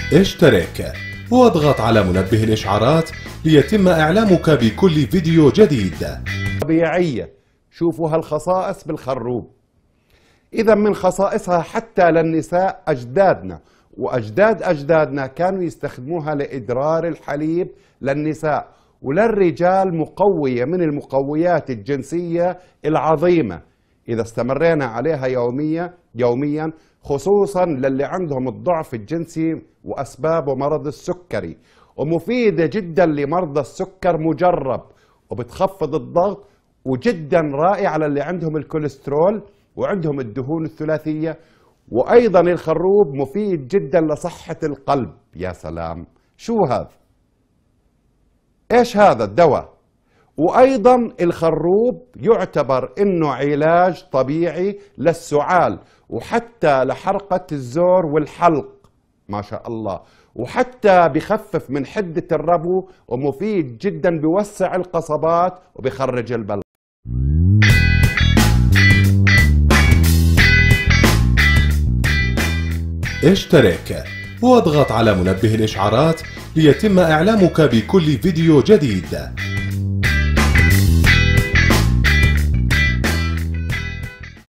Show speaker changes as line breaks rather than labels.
اشترك واضغط على منبه الإشعارات ليتم إعلامك بكل فيديو جديد.
طبيعية. شوفوا هالخصائص بالخروب. إذا من خصائصها حتى للنساء أجدادنا وأجداد أجدادنا كانوا يستخدموها لإدرار الحليب للنساء، وللرجال مقوية من المقويات الجنسية العظيمة إذا استمرينا عليها يوميا، خصوصا للي عندهم الضعف الجنسي وأسبابه مرض السكري، ومفيدة جدا لمرضى السكر، مجرب وبتخفض الضغط، وجدا رائعة للي عندهم الكوليسترول وعندهم الدهون الثلاثية. وأيضا الخروب مفيد جدا لصحة القلب. يا سلام، شو هذا؟ إيش هذا الدواء؟ وأيضا الخروب يعتبر إنه علاج طبيعي للسعال وحتى لحرقة الزور والحلق، ما شاء الله، وحتى بخفف من حدة الربو، ومفيد جدا بيوسع القصبات وبيخرج البلغم.
اشترك واضغط على منبه الإشعارات ليتم إعلامك بكل فيديو جديد.